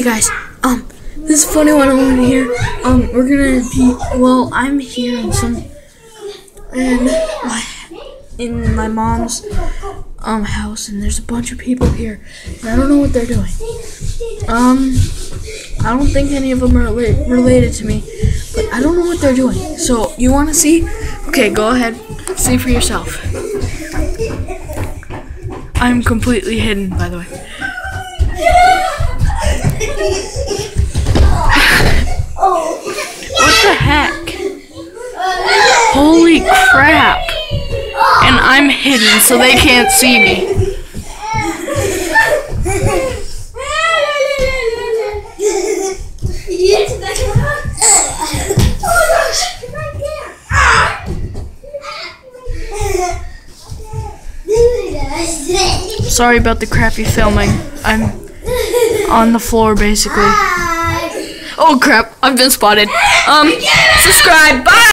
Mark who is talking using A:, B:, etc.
A: Hey guys, this is a funny one over here. We're gonna be, well, I'm here in my mom's house, and there's a bunch of people here, and I don't know what they're doing. I don't think any of them are related to me, but I don't know what they're doing. So, you wanna see? Okay, go ahead, see for yourself. I'm completely hidden, by the way. What the heck? Holy crap! And I'm hidden, so they can't see me. Sorry about the crappy filming. I'm on the floor, basically. Oh crap, I've been spotted. Subscribe, bye!